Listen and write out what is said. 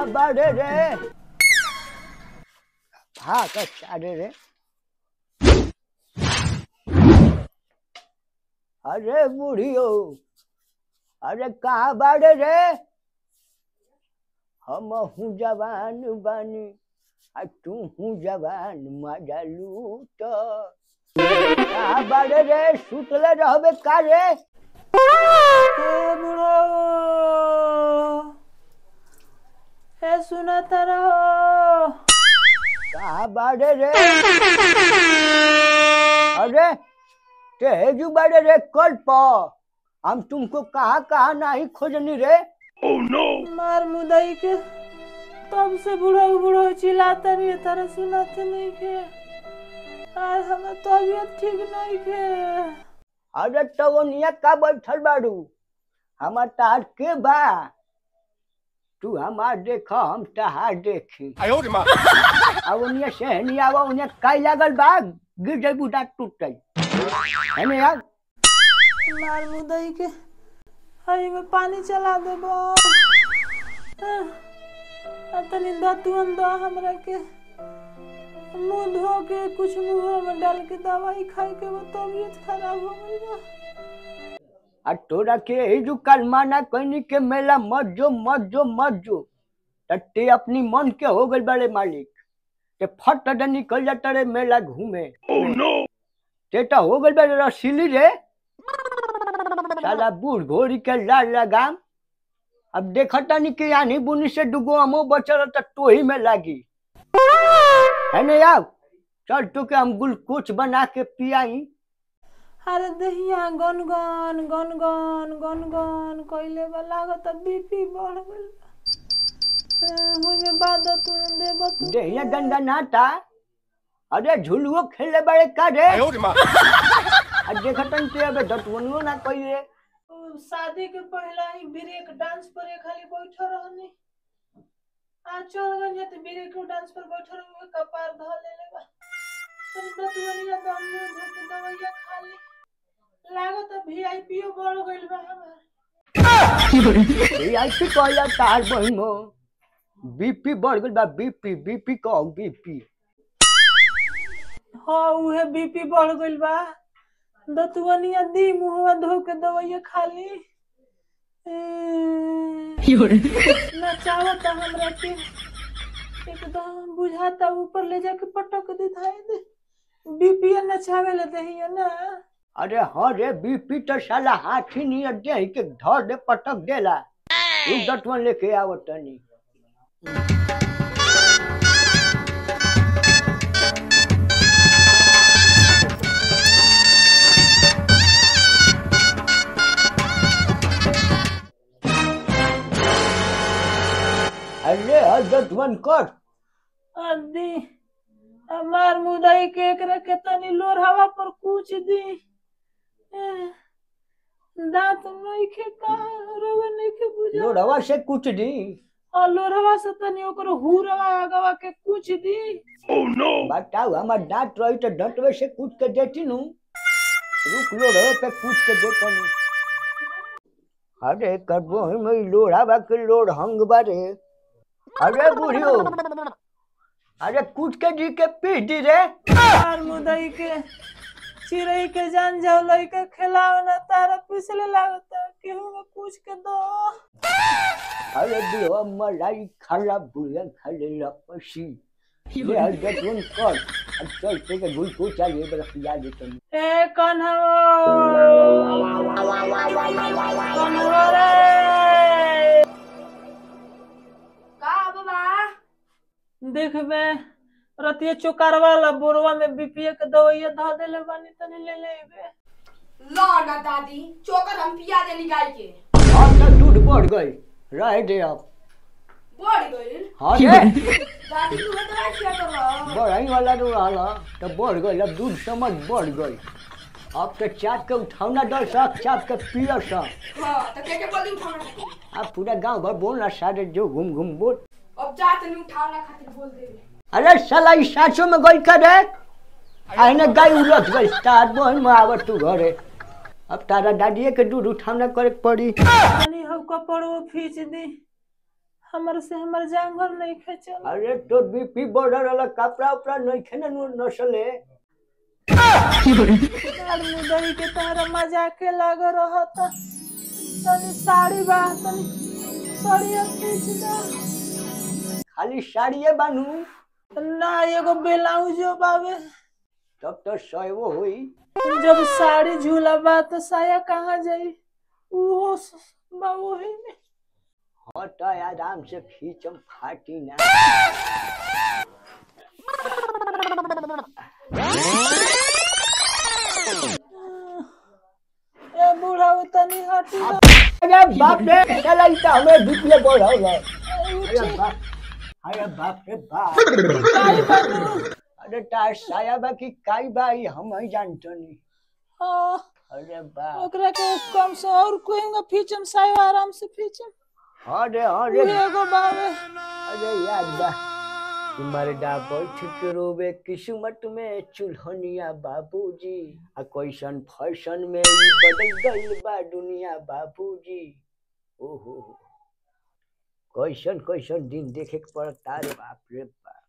कहाँ बाड़े रे? हाँ चारे रे। अरे बूढ़ियो, अरे कहाँ बाड़े रे? हम हूँ जवान बानी आ तू हूँ जवान मजा लूट। कहाँ बाड़े रे? सुतले रहबे का रे? सुनाता रहो। कहाँ बाड़े रे? अरे तेजू बाड़े रे कल पर हम तुमको कहाँ कहाँ नहीं खोजनी रे। oh, no. मार मुदाई के तब से बुढ़ो चिल्लाता रही तारा सुनाते नहीं के। आज हमार तबीयत ठीक नहीं के। अरे तो वो निया का बैठल बाड़ू? हमार तार के बा? तू हमार देख हम तहार देखी। अब उन्हें से नहीं आवा उन्हें काई लागल बा गिर जाई बुढ़ा टूट जाई है ना यार। मार मुदाई के हई में पानी चला देबो। तनी दतुअन दो हमरा के मुंह धो के कुछ मुंह में डाल के दवाई खाई के वो तबीयत खराब हो गई बा। आ तोरा के जो कल माना कहनी के मेला मत जो ते अपनी मन के हो गई बड़े मालिक ते फट द निकल जाता रे मेला घूमे। oh, no. ते तो हो गई बड़े रसीली रे साला बूढ़ घोड़ी के लाल लगाम। अब देखता नहीं कि यानी बुनी से दुगो हमो बचल तो टोही में लागी है ना यार। चल तो के हम ग्लूकोच बना के पियाई। अरे दहिया गन गन कोइले वाला लागत बीपी बढ़ गइल। मुझे बाद तू देबो तू दहिया गंगा नाटा। अरे झुलुओ खेले बड़े का रे? आज देखतन ते अबे दतवनो ना कोई रे। शादी के पहला ही ब्रेक डांस पर खाली बैठो रहनी। आज चल गए तो ब्रेक डांस पर बैठो रहो कपार धो ले लेबा। तुम दतवनिया दम में धो दवाइया खा ले लागत वीआईपी बढ़ गइल बा हमार। वीआईपी कहला तार बहिनो बीपी बढ़ गइल बा। बीपी कहो बीपी। हां उहे बीपी बढ़ गइल बा। दतवनिया दी मुंहवा धो के दवाइया खा ली। ना चाहता हमरा के एकदम बुझाता ऊपर ले जाके पटक दे धाए दे। बीपी न चावे ले दहिया ना। अरे हाँ रे बीपी तो साला हाथी नहीं दे के धर दे पटक देला। तू दतवन लेके आवत नहीं। अरे दतवन कर अदी हमार मुदाई के एकरा के तनी लोरहवा पर कूच दी। दांत नहीं के का रोवे नहीं के बुझा। लोरहवा से कुछ दी और लोरहवा से तनी ओकर हुरवा आगवा के कूच दी। oh, no. बताओ हमार दांत रही तो दांतवे से कूच के देती नू। रुक लोरहवे पे कूच के देता नू। अरे करबो में लोरहवा के लोर हंग बारे। अरे बुढ़ियो अरे कूच के दी के पी दी रे। यार मुदाई के चिड़ई के जान जाओ लइका खिलाओ ना तारा पिछले लागता केहू में पूछ के दो। अरे दियो मलाई खाला बुढ़िया खाले लपसी ये हजरतवन कर। अब चल के गुल को चाहिए बड़ा पिया देते हैं। ए कन्हवा रे का बाबा देखबे रतिया चोकारवा ला बोरवा में बीपीए के दवाइया धा देले बानी तनी ले लेबे। ला ना दादी चोकर हम पिया देली गाय के। अब तो दूध बढ़ गई रह दे अब बढ़ गइल। हां रे दादी तू बता क्या कर रहा? बढ़ाई वाला तो आला तो बढ़ गई। अब दूध समझ बढ़ गई। अब तो चाट के उठावना दो सब चाट के पियो सब। हां तो के बोली उठावना। अब पूरा गांव भर बोलना सारे जो घूम बोल। अब जा तनी उठावना खातिर बोल दे। अरे साला ई साचो में गई का रे? आइने गाय उलट गई तार बहन में आवत तू घरे। अब तारा दादिये के दूध उठावना करे पड़ी। तनी हम कपड़ो खींच दी हमारे से हमारे जांघर नहीं खेचल। अरे तो बीपी बढ़ल वाला कपड़ा उपड़ा नहीं खेने नसले। आदमी दही के तारा मजाक के लाग रहता। तनी साड़ी बा तनी साड़िया खींच दे। खाली साड़िए बानू ना एगो ब्लाउजो बावे। तब तो सैवो हुई। जब साड़ी झूला बा तो साया कहाँ जाई? वो बा वही में। हाँ तो आराम से खींचम फाटी ना। ए बूढ़ा तनी हटी। अरे बाप रे चला इतना हमें बीपी बढ़ गए। अरे बाप, अरे बाप रे बाप। अरे तार साया बा की काई बाई हम ही जानते नहीं। अरे बाप ओकरा के कम से और कोई फीचम साया आराम से फीचम। अरे एगो बावे। अरे याद बा तुम्हारे डा बैठ के रोवे किस्मत में चुल्हनिया बाबूजी आ कैसन फैशन में ई बदल गइल बा दुनिया बाबूजी। ओहो कैसन कैसन दिन देखे के पड़ता रे बाप रे बाप।